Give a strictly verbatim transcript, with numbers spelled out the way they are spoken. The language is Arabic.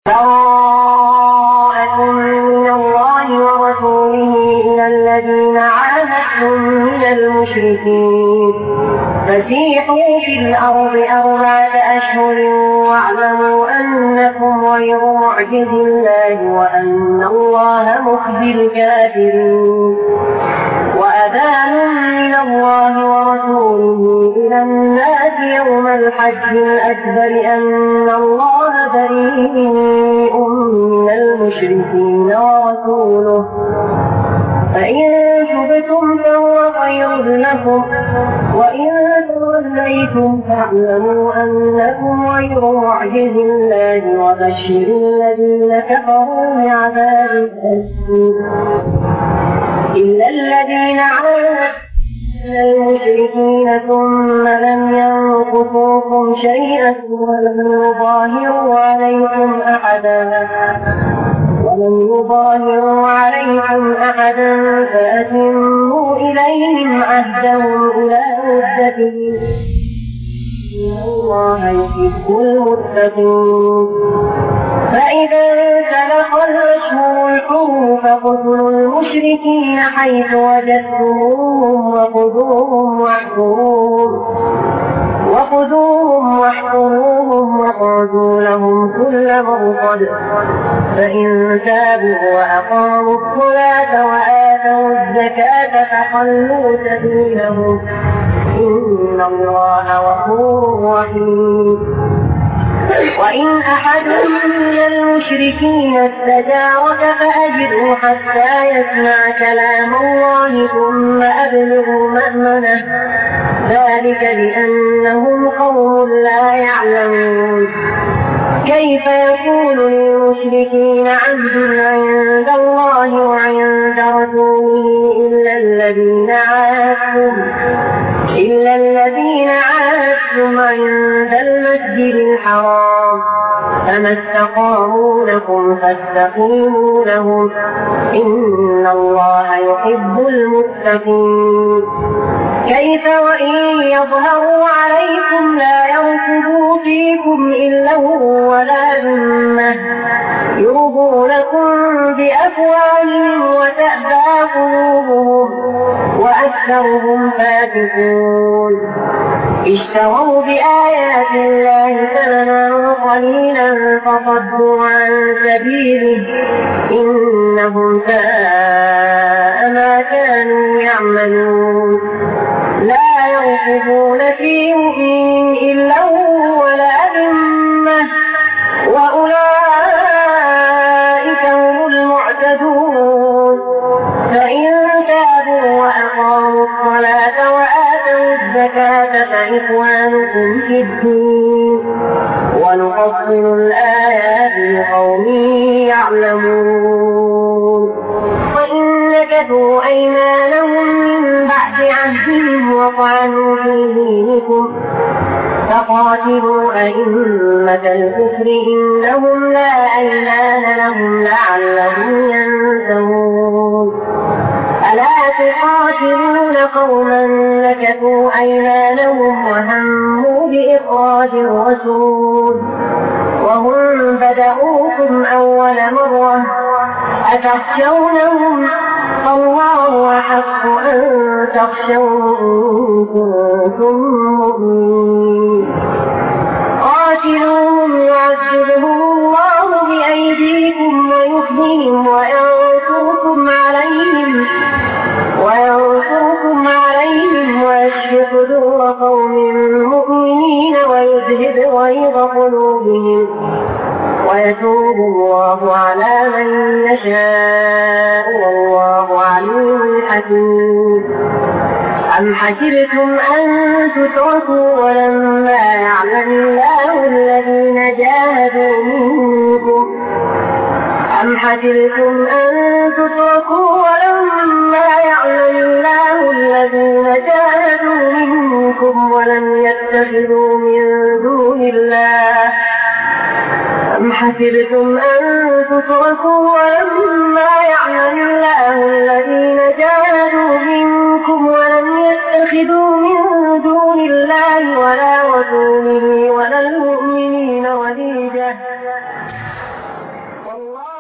براءة من الله ورسوله إلى الذين عاهدتم من المشركين فسيحوا في الأرض أربعة أشهر واعلموا أنكم غير معجز الله وأن الله مخزي الكافرين. وأذان من الله ورسوله إلى الناس يوم الحج الأكبر أن الله بريء من المشركين ورسوله فإن تبتم فهو خير لكم وإن توليتم فاعلموا أنكم غير معجز الله وبشر الذين كفروا بعذاب أليم. إلا الذين عاهدتم من المشركين ثم لم ينقصوكم شيئا ولم يظاهروا عليكم أحدا ولم يظاهروا عليكم أحدا فأتموا إليهم عهدهم إلى مدتهم إن الله يحب المتقين. فإذا انسلخ الأشهر الحرم فاقتلوا المشركين حيث وجدتموهم وخذوهم واحصروهم وخذوهم واحصروهم واقعدوا لهم كل مرصد فإن تابوا وأقاموا الصلاة وآتوا الزكاة فخلوا سبيلهم إن الله غفور رحيم. وإن أحد من المشركين استجارك فأجره حتى يسمع كلام الله ثم أبلغوا مأمنه ذلك بأنهم قوم لا يعلمون. كيف يكون للمشركين عهد عند الله وعند رسوله إلا الذين عاهدتم إلا الذين عاهدتم عند المسجد الحرام فما استقاموا لكم فاستقيموا لهم إن الله يحب المتقين. كيف وإن يظهروا عليكم لا يرقبوا فيكم إلا ولا ذمة يرضونكم بأفواههم وتأبى قلوبهم وأكثرهم فاسقون. اشتروا بآيات الله ثمنا قليلا فصدوا عن سبيله إنهم ساء ما كانوا يعملون. لا يرقبون في مؤمن إلا ولا ذمة وأولئك هم المعتدون. فإن تابوا وأقاموا الصلاة وآتوا الزكاة فإخوانكم في الدين ونفصل الآيات لقوم يعلمون. وإن نكثوا أيمانهم من بعد عهدهم وطعنوا في دينكم فقاتلوا أئمة الكفر إنهم لا أيمان لهم لعلهم ينتهون. ألا تقاتلون قوما نكثوا أيمانهم وهموا بإخراج الرسول وهم بدأوكم أول مرة أتخشونهم فالله أحق أن تخشوه إن كنتم مؤمنين. قاتلوهم يعذبهم الله بأيديكم ويخزيهم وينصركم عليهم وينصركم عليهم ويشفي صدور قوم مؤمنين ويذهب غيظ قلوبهم ويتوب الله على من يشاء والله عليم حكيم. أم حسبتم أن تتركوا ولما يعلم الله الذين جاهدوا منكم أم حسبتم أن تتركوا ولما يعلم الله الذين جاهدوا منكم ولم يتخذوا من دون الله أم حسبتم أن تتركوا ولما يعلم الله الذين جاهدوا منكم ولم يتخذوا من دون الله ولا رسوله ولا المؤمنين وليجة والله